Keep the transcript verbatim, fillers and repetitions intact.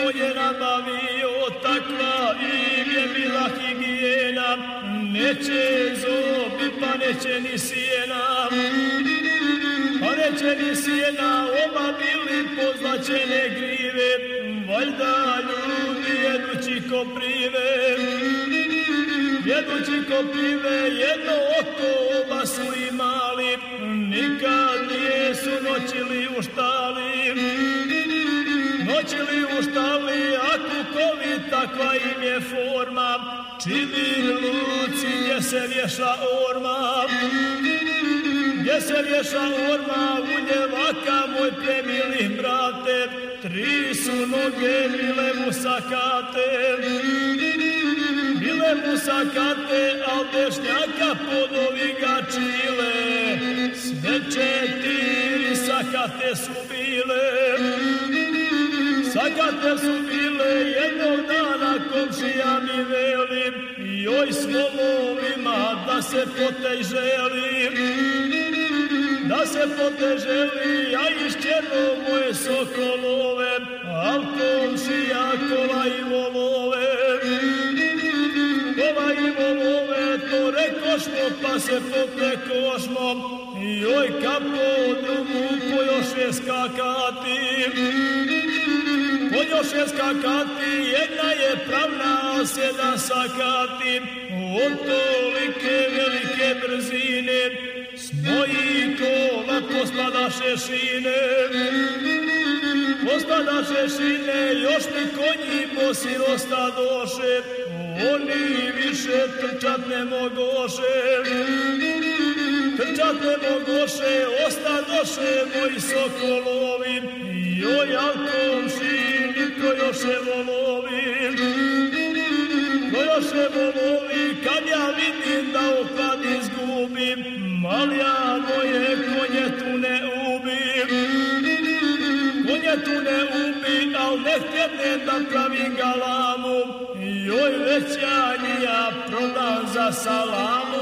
je nabavio, takva im je bila higijena, neće zobi, pa neće ni sjena, pa neće ni sjena, oba bili pozlačene grive, valjda ljudi jedući koprive, jedući koprive, jedno oko oba su imali, nikad nijesu noćili u štali, noćili u štali, a kukovi takva im je forma, čini luci gdje se vješa orma, gdje se vješa orma, u njevaka moj premili brate, tri su noge bile mu sakate, bile mu sakate, al dešnjaka podovi ga čile, sve četiri sakate su bile, sakate su bile, jednog dana komšija mi veli, joj s volovima da se poteželi, da se poteželi, ja išćerno moje sokolove, al komšija kola i volove, kola i volove, to rekošmo pa se potekošmo, joj kapo drugu pojoše skakati, pojoše skakati, jedna je pravna, a sedam sakati, od tolike velike brzine, s mojih kola pospadaše šine, pospadaše šine, još mi konji bosi ostadoše, oni više trčat ne mogoše, trčat ne mogoše, ostadoše moji sokolovi, joj al komšini ko još je volovi, ko još je volovi, kad ja vidim da opad izgubim, mal ja moje konje tu ne ubim, konje tu ne ubim, al ne htjednem da pravim galamu, joj već ja njija prodam za salamu.